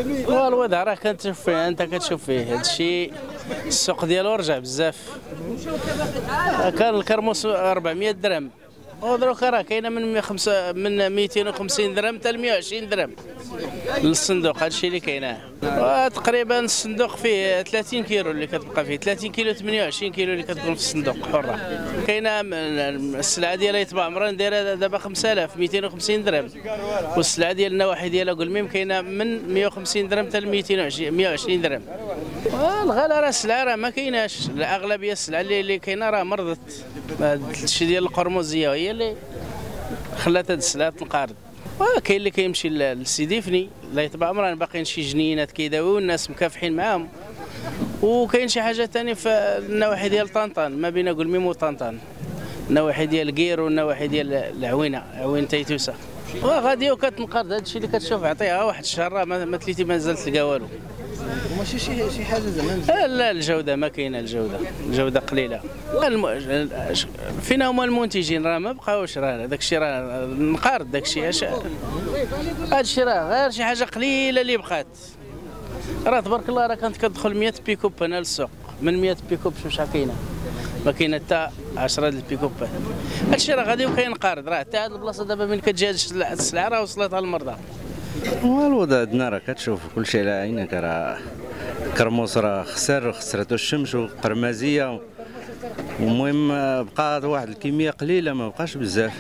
والوضع راه كتشوف فيه، انت كتشوف فيه هادشي. السوق ديالو رجع بزاف، كان الكرموس 400 درهم ودروك راه كاينه من 250 درهم حتى ل 120 درهم للصندوق. هادشي اللي كاينه. تقريبا الصندوق فيه 30 كيلو اللي كتبقى فيه 30 كيلو 28 كيلو اللي كتكون في الصندوق حره. كاينه السلعه ديالها يتباع عمران دايره دابا 5250 درهم، والسلعه ديال النواحي ديالها قلميم كاينه من 150 درهم حتى ل 120 درهم. الغلا راه السلعه راه ما كايناش، الاغلبيه السلعه اللي كاينه راه مرضت. هادشي ديال القرمزيه هي اللي خلات هاد السلعه تنقرض. كاين اللي كيمشي لسيدي فني الله يطبع عمران، باقيين شي جنينات كيداويو الناس مكافحين معاهم. وكاين شي حاجه ثاني في النواحي ديال طنطان، ما بين قلميم وطنطان، النواحي ديال كير والنواحي ديال العوينه، عوين تيتوسه، وغادي وكتنقرض. هادشي اللي كتشوف عطيها واحد الشهر ما تليتي مازال تلقى والو. وماشي شي حاجه زعما لا الجوده ما كاينه، الجوده قليله. فين هما المنتجين؟ راه ما بقاوش، راه داكشي راه نقارض داكشي. هادشي راه غير شي حاجه قليله اللي بقات. راه تبارك الله راه كانت كتدخل 100 بيكوب هنا للسوق، من 100 بيكوب شحال كاينه؟ ما كاينه حتى 10 د البيكوبات. هادشي راه غادي وكينقارض. راه حتى هاد البلاصه دابا من كتجي هاد السلعه راه وصلتها للمرضى. والوضع عندنا راه كتشوف كلشي على عينك. راه كرموس راه خسرته الشمس وقرمازيه، والمهم بقى واحد الكميه قليله، ما بقاش بزاف.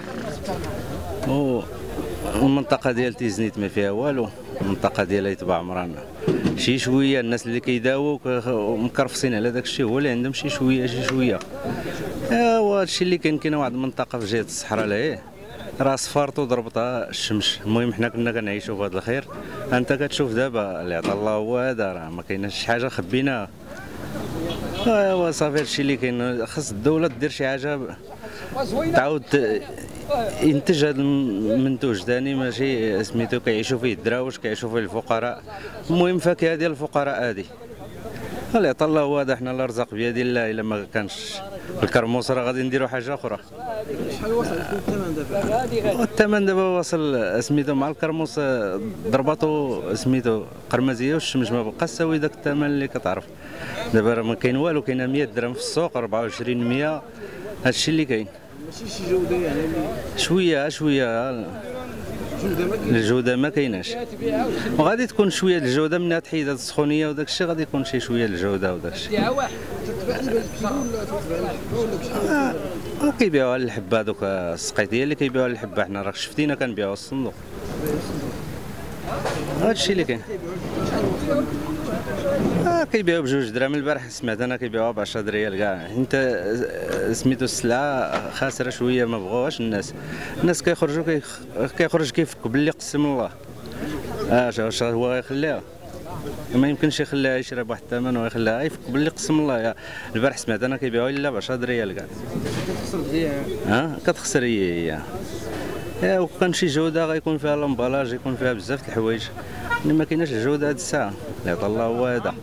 والمنطقه ديال تيزنيت ما فيها والو، المنطقه ديال يتباع عمران شي شويه. الناس اللي كيداووا مكرفصين على داك الشيء، هو اللي عندهم شي شويه. ايوا هادشي اللي كاين واحد المنطقه في جهه الصحراء لهيه راه صفارتو ضربتها الشمس. المهم حنا كنا كنعيشوا في هذا الخير. انت كتشوف دابا اللي عطا الله هو هذا، راه ما كايناش شي حاجه خبيناها. ايوا صافي هادشي اللي كاين. خاص الدوله دير شي حاجه تعاود ينتج هذا المنتوج ثاني، ماشي سميتو كيعيشوا فيه الدراوش، كيعيشوا فيه الفقراء. المهم فاكهه ديال الفقراء هذه اللي عطا الله هو هذا. حنا الارزاق بيد الله، الا ما كانش الكرموس راه غادي نديروا حاجه اخرى. شحال وصل الثمن دابا؟ الثمن دابا واصل سميتو مع الكرموس ضرباتو سميتو قرمزيه والشمس، ما بقاش ساوي داك الثمن اللي كتعرف. دابا راه ما كاين والو، كاينه 100 درهم في السوق، 24 100. هادشي اللي كاين. ماشي شي جوده يعني شويه الجوده ما كايناش، وغادي تكون شويه الجوده من تحيد هاد السخونيه وداك الشيء. غادي يكون شي شويه الجوده وداك الشيء. كيبيعوها الحبه، دوك السقيطيه اللي كيبيعوها الحبه. حنا راه شفتينا كنبيعوا الصندوق. هادشي اللي كاين. كيبيعوا بجوج دراهم. البارح سمعت انا كيبيعوها ب 10 ريال كاع. انت سميتو السلعه خاسره شويه، ما بغاوهاش الناس كيخرج كيفك باللي قسم الله. واش هو غيخليها؟ ما يمكنش يخليها يشرب واحد الثمن ويخليها يفك باللي قسم الله. البارح سمعت انا كيبيعوها الا ب 10 ريال كاع. كتخسر هي. وكان شي جوده غيكون فيها لامبالاج، يكون فيها بزاف د الحوايج اللي ما كايناش الجوده هاد الساعه اللي عطا الله هو هذا.